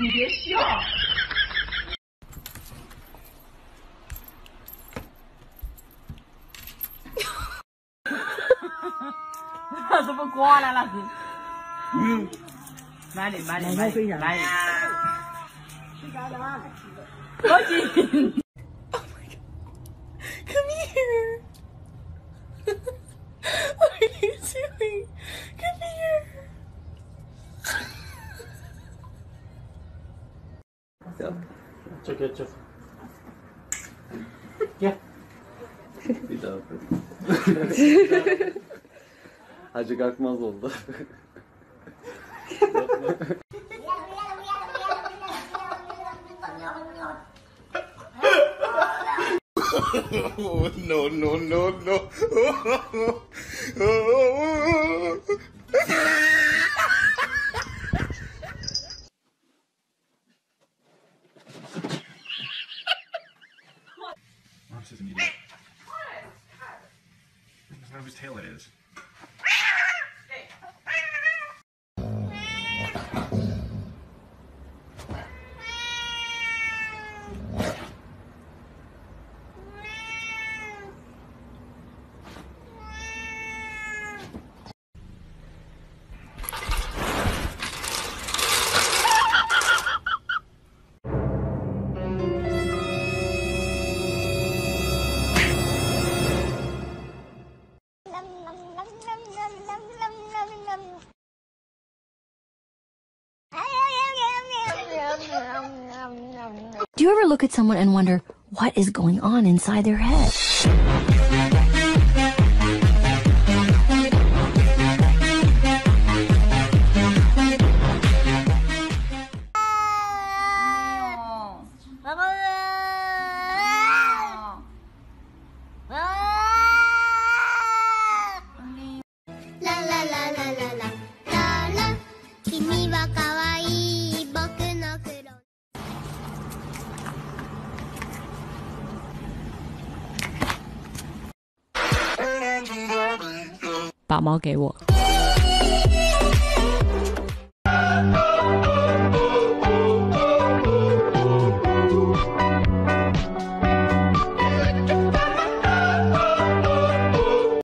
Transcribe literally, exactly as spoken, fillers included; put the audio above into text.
你别笑。怎么刮了那是？嗯，慢点，慢点，慢点，慢点。快紧！ Come here! What are you doing? Come here! Çek çek çek. Gel. Bir daha. Hacı kalkmaz oldu. No, no, no, no. Mom's just an idiot. That's not whose tail it is. Do you ever look at someone and wonder what is going on inside their head? Bả mò 给我。